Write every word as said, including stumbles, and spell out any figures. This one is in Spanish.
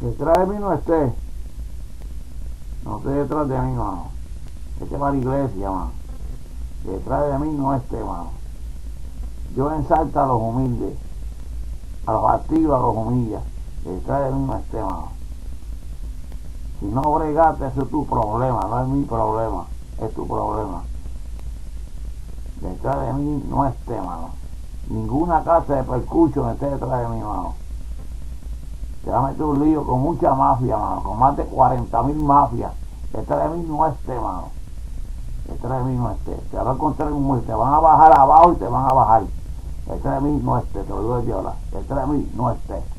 Detrás de mí no esté. No esté detrás de mí, mano. Este va a la iglesia, mano. Detrás de mí no esté, mano. Yo ensalto a los humildes. A los activos, a los humillas. Detrás de mí no esté, mano. Si no bregaste, eso es tu problema, no es mi problema. Es tu problema. Detrás de mí no esté, mano. Ninguna casa de percusión esté detrás de mí, mano. Te va a meter un lío con mucha mafia, mano, con más de cuarenta mil mafias. Detrás de mí no esté, mano. Detrás de mí no esté. Te va a encontrar un muelle, te van a bajar abajo y te van a bajar. Detrás de mí no esté, te lo digo yo ahora. Detrás de mí no esté.